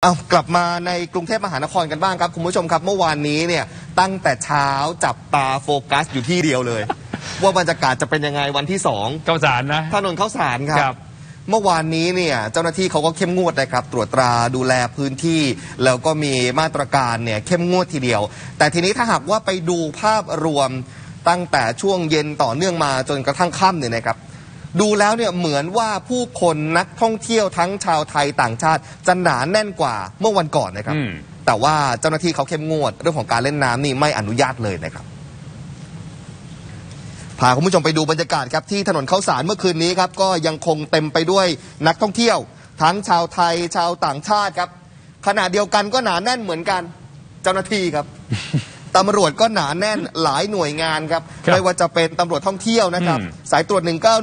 เอากลับมาในกรุงเทพมหานครกันบ้างครับคุณผู้ชมครับเมื่อวานนี้เนี่ยตั้งแต่เช้าจับตาโฟกัสอยู่ที่เดียวเลย ว่าบรรยากาศจะเป็นยังไงวันที่2 ข้าวสารนะถนนข้าวสารครับเมื่อวานนี้เนี่ยเจ้าหน้าที่เขาก็เข้มงวดนะครับตรวจตราดูแลพื้นที่แล้วก็มีมาตรการเนี่ยเข้มงวดทีเดียวแต่ทีนี้ถ้าหากว่าไปดูภาพรวมตั้งแต่ช่วงเย็นต่อเนื่องมาจนกระทั่งค่ำเนี่ยนะครับดูแล้วเนี่ยเหมือนว่าผู้คนนักท่องเที่ยวทั้งชาวไทยต่างชาติจะหนาแน่นกว่าเมื่อวันก่อนนะครับแต่ว่าเจ้าหน้าที่เขาเข้มงวดเรื่องของการเล่นน้ำนี่ไม่อนุญาตเลยนะครับพาคุณผู้ชมไปดูบรรยากาศครับที่ถนนข้าวสารเมื่อคืนนี้ครับก็ยังคงเต็มไปด้วยนักท่องเที่ยวทั้งชาวไทยชาวต่างชาติครับขณะเดียวกันก็หนาแน่นเหมือนกันเจ้าหน้าที่ครับ ตำรวจก็หนาแน่นหลายหน่วยงานครับไม่ว่าจะเป็นตำรวจท่องเที่ยวนะครับสายตรวจ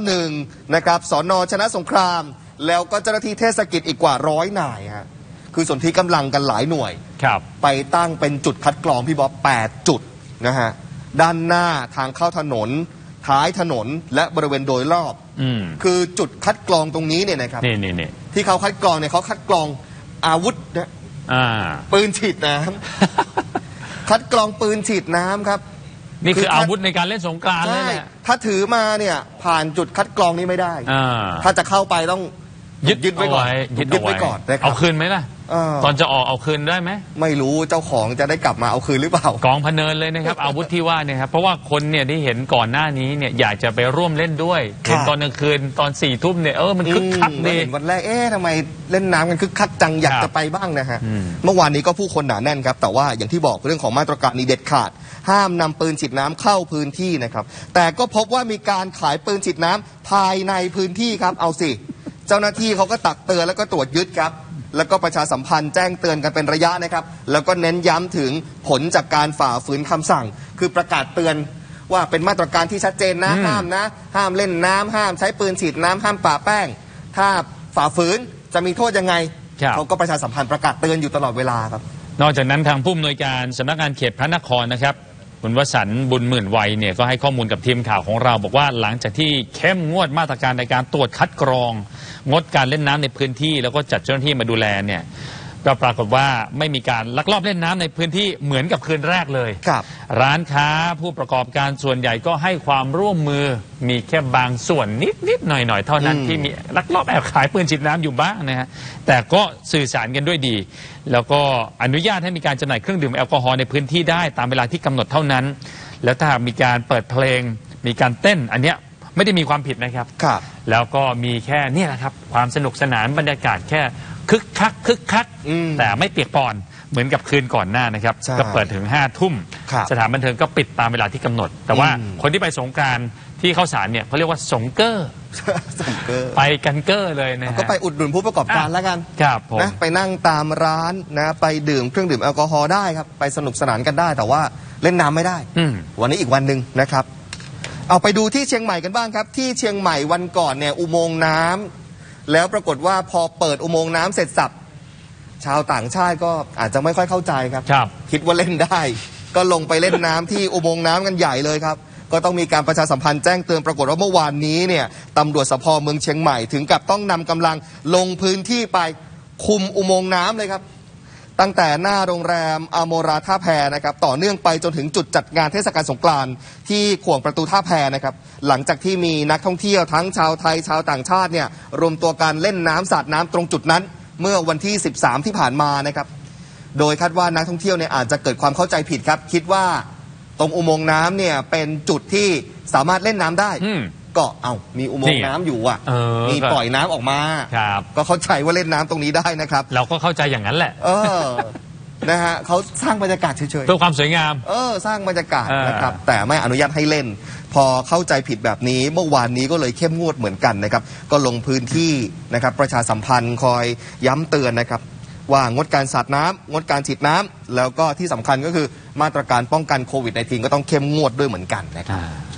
191นะครับสน.ชนะสงครามแล้วก็เจ้าหน้าที่เทศกิจอีกกว่า100 นายฮะคือส่วนที่กำลังกันหลายหน่วยไปตั้งเป็นจุดคัดกรองพี่บ๊อบ8 จุดนะฮะด้านหน้าทางเข้าถนนท้ายถนนและบริเวณโดยรอบคือจุดคัดกรองตรงนี้เนี่ยนะครับที่เขาคัดกรองเนี่ยเขาคัดกรองอาวุธนะปืนฉีดน้ำคัดกรองปืนฉีดน้ำครับนี่คืออาวุธในการเล่นสงกรานต์เลยเนี่ยถ้าถือมาเนี่ยผ่านจุดคัดกรองนี้ไม่ได้ถ้าจะเข้าไปต้องยึดไว้ก่อนยึดไว้ก่อนเอาคืนไหมล่ะตอนจะออกเอาคืนได้ไหมไม่รู้เจ้าของจะได้กลับมาเอาคืนหรือเปล่ากองพเนินเลยนะครับ อาวุธที่ว่าเนี่ยครับเพราะว่าคนเนี่ยที่เห็นก่อนหน้านี้เนี่ยอยากจะไปร่วมเล่นด้วยเห็นตอนกลางคืนตอน4 ทุ่มเนี่ยมันคึกคักดีวันแรกทำไมเล่นน้ำกันคึกคักจังอยากจะไปบ้างนะฮะเมื่อวานนี้ก็ผู้คนหนาแน่นครับแต่ว่าอย่างที่บอกเรื่องของมาตรการนี้เด็ดขาดห้ามนำปืนฉีดน้ำเข้าพื้นที่นะครับแต่ก็พบว่ามีการขายปืนฉีดน้ำภายในพื้นที่ครับเอาสิเจ้าหน้าที่เขาก็ตักเตือนแล้วก็ตรวจยึดครับแล้วก็ประชาสัมพันธ์แจ้งเตือนกันเป็นระยะนะครับแล้วก็เน้นย้ำถึงผลจากการฝ่าฝืนคำสั่งคือประกาศเตือนว่าเป็นมาตรการที่ชัดเจนนะห้ามเล่นน้ำห้ามใช้ปืนฉีดน้ำห้ามปะแป้งถ้าฝ่าฝืนจะมีโทษยังไงเขาก็ประชาสัมพันธ์ประกาศเตือนอยู่ตลอดเวลาครับนอกจากนั้นทางผู้อำนวยการสำนักงานเขตพระนครนะครับคุณวสันต์บุญหมื่นวัยเนี่ยก็ให้ข้อมูลกับทีมข่าวของเราบอกว่าหลังจากที่เข้มงวดมาตรการในการตรวจคัดกรองงดการเล่นน้ำในพื้นที่แล้วก็จัดเจ้าหน้าที่มาดูแลเนี่ยก็ปรากฏว่าไม่มีการลักลอบเล่นน้ำในพื้นที่เหมือนกับคืนแรกเลยร้านค้าผู้ประกอบการส่วนใหญ่ก็ให้ความร่วมมือมีแค่บางส่วนนิดหน่อยเท่านั้นที่มีลักลอบแอบขายปืนฉีดน้ำอยู่บ้างนะฮะแต่ก็สื่อสารกันด้วยดีแล้วก็อนุญาตให้มีการจำหน่ายเครื่องดื่มแอลกอฮอล์ในพื้นที่ได้ตามเวลาที่กำหนดเท่านั้นแล้วถ้ามีการเปิดเพลงมีการเต้นอันเนี้ยไม่ได้มีความผิดนะครับแล้วก็มีแค่นี่แหละครับความสนุกสนานบรรยากาศแค่คึกคักแต่ไม่เปียกปอนเหมือนกับคืนก่อนหน้านะครับก็เปิดถึง5 ทุ่มสถานบันเทิงก็ปิดตามเวลาที่กำหนดแต่ว่าคนที่ไปสงกรานต์ที่เข้าสารเนี่ยเขาเรียกว่าสงเกอร์ไปกันเกอร์เลยนะก็ไปอุดหนุนผู้ประกอบการแล้วกันนะไปนั่งตามร้านนะไปดื่มเครื่องดื่มแอลกอฮอล์ได้ครับไปสนุกสนานกันได้แต่ว่าเล่นน้ำไม่ได้วันนี้อีกวันหนึ่งนะครับเอาไปดูที่เชียงใหม่กันบ้างครับที่เชียงใหม่วันก่อนเนี่ยอุโมงค์น้ำแล้วปรากฏว่าพอเปิดอุโมงค์น้ำเสร็จสับชาวต่างชาติก็อาจจะไม่ค่อยเข้าใจครับคิดว่าเล่นได้ก็ลงไปเล่นน้ำที่อุโมงค์น้ำกันใหญ่เลยครับก็ต้องมีการประชาสัมพันธ์แจ้งเตือนปรากฏว่าเมื่อวานนี้เนี่ยตำรวจสภ.เมืองเชียงใหม่ถึงกับต้องนำกำลังลงพื้นที่ไปคุมอุโมงค์น้ำเลยครับตั้งแต่หน้าโรงแรมอโมราท่าแพนะครับต่อเนื่องไปจนถึงจุดจัดงานเทศกาลสงกรานต์ที่ขวงประตูท่าแพนะครับหลังจากที่มีนักท่องเที่ยวทั้งชาวไทยชาวต่างชาติเนี่ยรวมตัวกันเล่นน้ำสาดน้ำตรงจุดนั้นเมื่อวันที่13ที่ผ่านมานะครับโดยคาดว่านักท่องเที่ยวเนี่ยอาจจะเกิดความเข้าใจผิดครับคิดว่าตรงอุโมงค์น้ำเนี่ยเป็นจุดที่สามารถเล่นน้ำได้ก็มีอุโมงค์น้ำอยู่มีปล่อยน้ำออกมาก็เข้าใจว่าเล่นน้ำตรงนี้ได้นะครับเราก็เข้าใจอย่างนั้นแหละนะฮะเขาสร้างบรรยากาศเฉยๆเพื่อความสวยงามสร้างบรรยากาศนะครับแต่ไม่อนุญาตให้เล่นพอเข้าใจผิดแบบนี้เมื่อวานนี้ก็เลยเข้มงวดเหมือนกันนะครับก็ลงพื้นที่นะครับประชาสัมพันธ์คอยย้ำเตือนนะครับว่างดการสาดน้ำงดการฉีดน้ำแล้วก็ที่สำคัญก็คือมาตรการป้องกันโควิด-19 ก็ต้องเข้มงวดด้วยเหมือนกันนะครับ